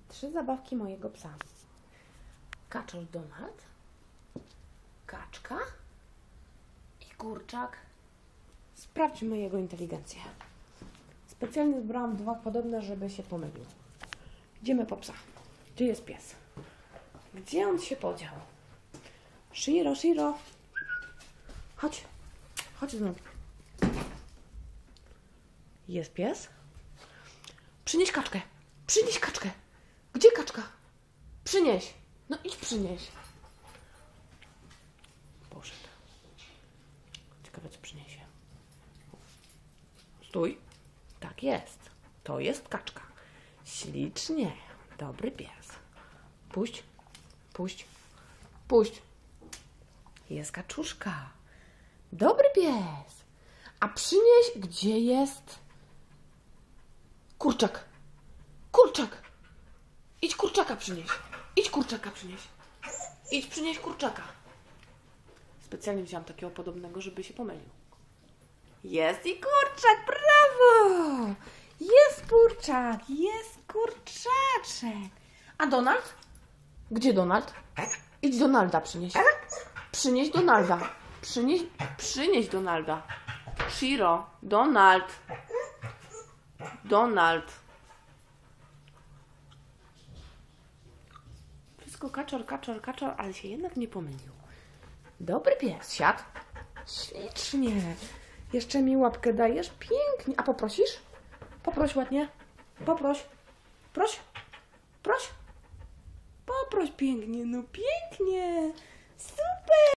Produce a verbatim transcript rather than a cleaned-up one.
Trzy zabawki mojego psa. Kaczor Donald, kaczka i kurczak. Sprawdźmy jego inteligencję. Specjalnie wybrałam dwa podobne, żeby się pomylił. Idziemy po psa. Gdzie jest pies? Gdzie on się podział? Shiro, Shiro. Chodź. Chodź znowu. Jest pies? Przynieś kaczkę. Przynieś kaczkę. Gdzie kaczka? Przynieś. No idź przynieś. Poszedł. Ciekawe, co przyniesie. Stój. Tak jest. To jest kaczka. Ślicznie. Dobry pies. Puść. Puść. Puść. Jest kaczuszka. Dobry pies. A przynieś, gdzie jest kurczak. Kurczak. Idź kurczaka przynieś. Idź kurczaka przynieś. Idź przynieś kurczaka. Specjalnie wziąłam takiego podobnego, żeby się pomylił. Jest i kurczak, brawo! Jest kurczak, jest kurczaczek. A Donald? Gdzie Donald? Idź Donalda przynieś. Przynieś Donalda. Przynieś, przynieś Donalda. Shiro, Donald. Donald. Wszystko kaczor, kaczor, kaczor, ale się jednak nie pomylił. Dobry pies, siadł. Ślicznie. Jeszcze mi łapkę dajesz? Pięknie. A poprosisz? Poproś ładnie. Poproś. Proś. Proś. Poproś pięknie. No pięknie. Super.